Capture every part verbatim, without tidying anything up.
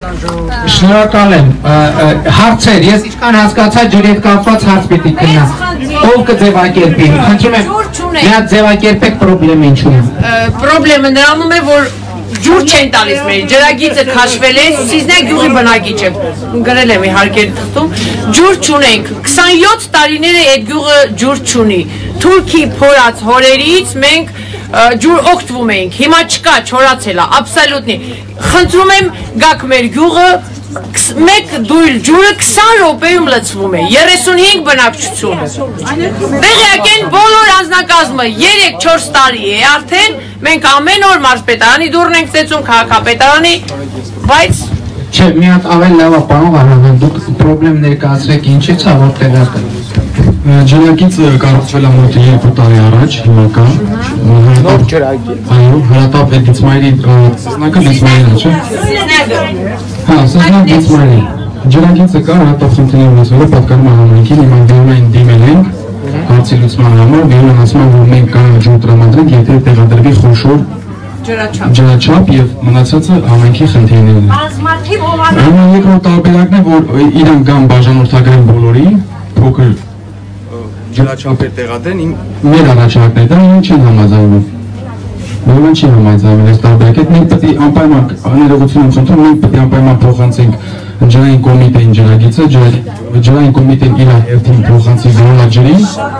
Շնորհակալ եմ, հարցեր, ես ինչքան հասկացա ջրի հետ կապված հարց պիտի քննեմ, ով կձևակերպի, խնդրում եմ, մի հատ ձևակերպեք պրոբլեմը ինչու է։ Պրոբլեմը նրանում է, որ ջուր չեն տալիս մեր, ջրագիծը քաշվել է, Սիզնա գյուղի բնակիչ է, գրել եմ իհարկե թղթում, ջուր չունենք, քսանյոթ տարիներ է այդ գյուղը ջուր չունի, Թուրքի փորած հորերից մենք ջուր օգտվում ենք, հիմա չկա, չորացել է, աբսոլյուտնի, խնդրում եմ գաք մեր գյուղը, մեկ դույլ ջուրը քսան րոպեում լցվում է, երեսունհինգ բնակչություն, տեղյակ են բոլոր անձնակազմը, երեք-չորս տարի է արդեն, մենք ամեն օր մարզպետարանի դուռն ենք ծեծում, քաղաքապետարանի, բայց Չէ, մի հատ ավել լավ է, պարոն Վարդան, դուք պրոբլեմ ներկայացրեք ինչից է, որտեղ է կա։ Ջրագիծը կառուցվել է մոտ երկու տարի առաջ, հիմա կա։ Նոր ջրագիծ։ Այո, հրատապ է Դիցմայրի, Սիզնակը Դիցմայրին է, չէ։ Սիզնակը։ Հա, Սիզնակ Դիցմայրի։ Ջրագիծը կա, հրատապ խնդիրը ունեցողը պատկանում է համայնքին, հիմա դիմային դիմել ենք, հարցի լուծման համար, դիմեն ասում են, որ մենք կարող ջուր տրամադրենք, եթե տեղադրվի խոշոր ջրաչափ եւ մնացածը համայնքի խնդիրներն են։ Հիմա երկրորդ տարբերակն է, որ իրանք կան բաժանորդագրեն բոլորի, փոքր ջրաչափեր տեղադրեն, մեր առաջարկները դա ինչ են համաձայնվում։ Բոլորն չի համաձայնվում այս տարբերակը, մենք պետք է անպայման ներողություն եմ խնդրում, մենք պետք է անպայման փոխանցենք ջրային կոմիտեին ջրագիծը, ջրային կոմիտեն իր հերթին փոխանցի գնալա ջրին։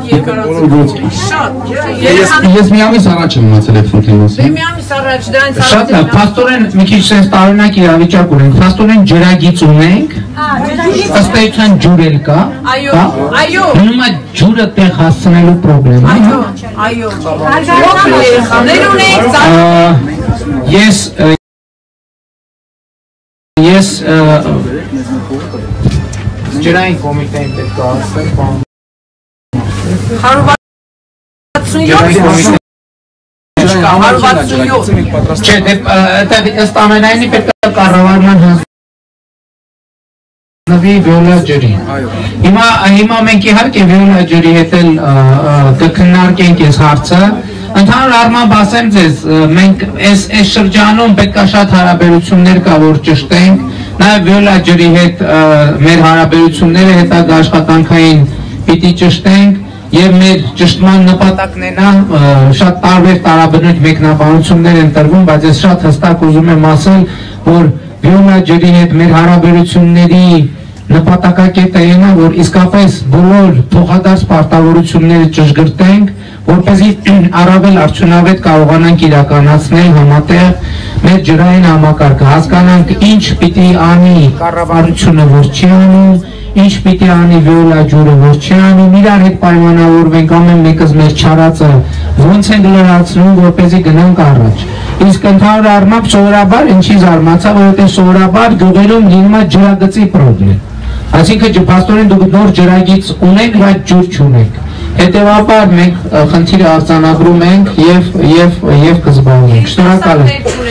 Ես մի ամիս առաջ եմ մնացել այդ խնդրի մասին։ Մի ամիս առաջ դրանց Շատ լավ, փաստորեն մի քիչ sense տարօրինակ իրավիճակ ունենք, փաստորեն ջրագիծ ունենք, ըստ էության ջուր էլ կա։ Այո, այո։ Հիմա ջուրը տեղ հասցնելու խնդրեմ է։ Այո, այո։ Ես Ես ջրային կոմիտեին պետք է ասեմ, հարյուրվաթսունյոթ Չէ, ըստ ամենայնի պետք է կառավարման հանձնվի վիոլա ջրին։ Հիմա մենք իհարկե վիոլա ջրի հետ էլ կքննարկենք այս հարցը։ Ընդհանուր առմամբ ասեմ ձեզ, մենք այս շրջանում պետք է շատ հարաբերություններ կա, որ ճշտենք, նաև վիոլա ջրի հետ մեր հարաբերությունները հետագա աշխատանքային պիտի ճշտենք եւ մեր ճշտման նպատակն է նա շատ տարբեր տարաբնույթ մեկնաբանություններ են տրվում, բայց ես շատ հստակ ուզում եմ ասել, որ վիոլա ջրի հետ մեր հարաբերությունների նպատակակետը այն է, որ իսկապես բոլոր փոխադարձ պարտավորությունները ճշգրտենք, որպեսզի առավել արդյունավետ կարողանանք իրականացնել համատեղ մեր ջրային համակարգը, հասկանանք ինչ պիտի անի կառավարությունը, որ չի անում, ինչ պիտի անի վիոլա ջուրը, որ չի անում, իրար հետ պայմանավորվենք, ամեն մեկս մեր չարածը ոնց ենք լրացնում, որպեսզի գնանք առաջ։ Իսկ ընդհանուր առմամբ սովորաբար ինչի զարմացա, որովհետև սովորաբար գյուղերում լինում է ջրագծի խնդիր։ Այսինքն փաստորեն դուք նոր ջրագիծ ունեք, բայց ջուր չունեք։ Հետևաբար մենք խնդիրը արձանագրում ենք եւ եւ եւ կզբաղվենք։ Շնորհակալ եմ։